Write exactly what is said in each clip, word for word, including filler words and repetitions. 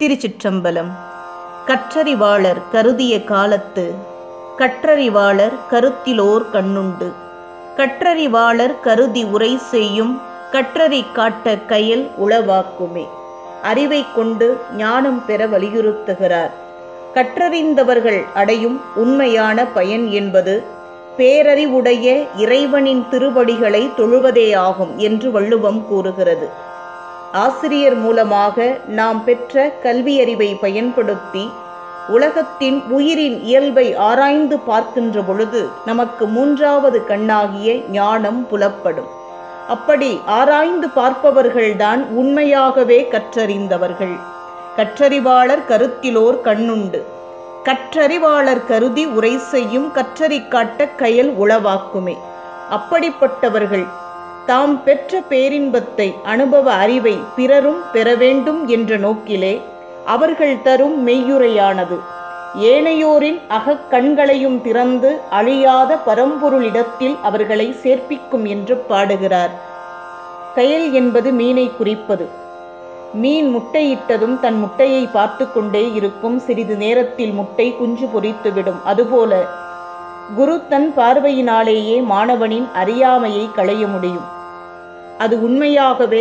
திருச்சிற்றம்பலம். கற்றறிவாளர் கருதிய காலத்து கற்றறிவாளர் கருத்திலோர் கண்ணுண்டு. கற்றறிவாளர் கருதி உரை செய்யும் கற்றறி காட்ட கயல் உளவாக்குமே. அறிவை கொண்டு ஞானம் பெற வலியுறுத்துகிறார். கற்றறிந்தவர்கள் அடையும் உண்மையான பயன் என்பது பேரறிவுடைய இறைவனின் திருவடிகளை தொழுவதே ஆகும் என்று வள்ளுவம் கூறுகிறது. ஆசிரியர் மூலமாக நாம் பெற்ற கல்வியறிவை பயன்படுத்தி உலகத்தின் உயிரின் இயல்பை ஆராய்ந்து பார்க்கின்ற பொழுது நமக்கு மூன்றாவது கண்ணாகிய ஞானம் புலப்படும். அப்படி ஆராய்ந்து பார்ப்பவர்கள்தான் உண்மையாகவே கற்றறிந்தவர்கள். கற்றறிவாளர் கருத்திலோர் கண்ணுண்டு. கற்றறிவாளர் கருதி உரை செய்யும் கற்றறி காட்ட கயல் உளவாக்குமே. அப்படிப்பட்டவர்கள் தாம் பெற்ற பேரின்பத்தை அனுபவ அறிவை பிறரும் பெற வேண்டும் என்ற நோக்கிலே அவர்கள் தரும் மெய்யுரையானது ஏனையோரின் அகக்கண்களையும் திறந்து அழியாத பரம்பொருளிடத்தில் அவர்களை சேர்ப்பிக்கும் என்று பாடுகிறார். கயல் என்பது மீனை குறிப்பது. மீன் முட்டையிட்டதும் தன் முட்டையை பார்த்து கொண்டே இருக்கும். சிறிது நேரத்தில் முட்டை குஞ்சு பொரித்துவிடும். அதுபோல குரு தன் பார்வையினாலேயே மாணவனின் அறியாமையை களைய முடியும். அது உண்மையாகவே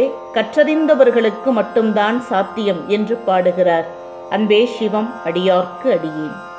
கற்றறிந்தவர்களுக்கு மட்டும்தான் சாத்தியம் என்று பாடுகிறார். அன்பே சிவம், அடியார்க்கு அடியேன்.